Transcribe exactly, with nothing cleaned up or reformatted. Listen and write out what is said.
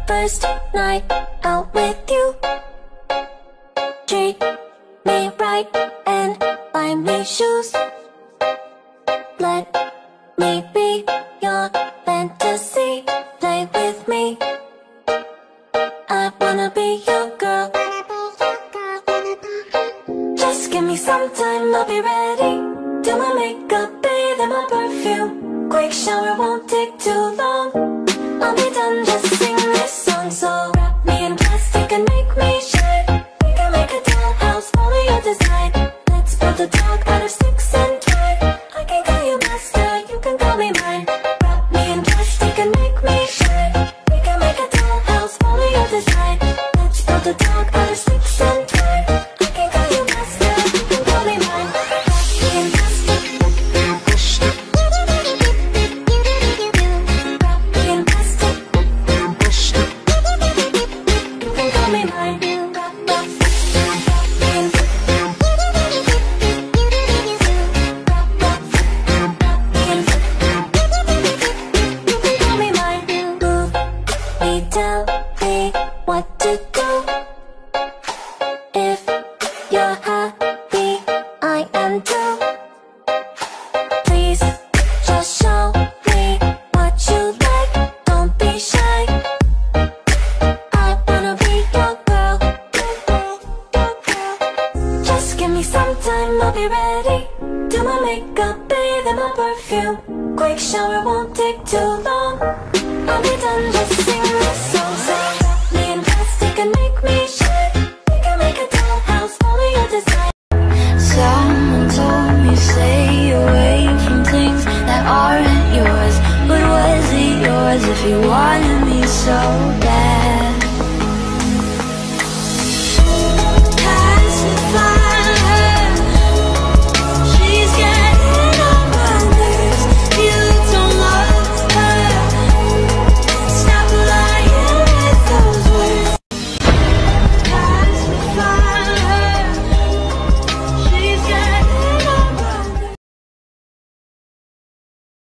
first night out with you. Treat me right and buy me shoes. Let me be your fantasy. Play with me. I wanna be your girl. Just give me some time, I'll be ready. Do my makeup, bathe in my perfume. Quick shower won't take too long. I'll be done, just sing this song. So wrap me in plastic and make me shine. We can make a dollhouse, follow your design. Let's build a dog out of sticks and twine. I can call you master, you can call me mine. Wrap me in plastic and make me shine. We can make a dollhouse, follow your design. Let's build a dog out of sticks and twine. I can call you master, you can call me mine. Wrap me in plastic. Wrap me in plastic. You can call me mine. Wrap, wrap, wrap me in. Wrap, wrap, wrap me in. You can call me mine. Move me, tell me what to do. If you're happy, I am too. Please just show me what you like. Don't be shy. I wanna be your girl. Just give me some time, I'll be ready. Do my makeup, bathe in my perfume. Quick shower won't take too long. I'll be done, just sing this song. So wrap me in plastic and make me shine. We can make a dollhouse, follow your design. Someone told me stay away from things that aren't yours. But was it yours if you wanted me so bad?